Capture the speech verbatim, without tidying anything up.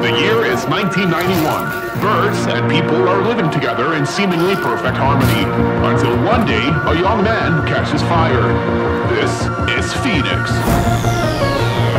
The year is nineteen ninety-one. Birds and people are living together in seemingly perfect harmony, until one day a young man catches fire. This is Phoenix.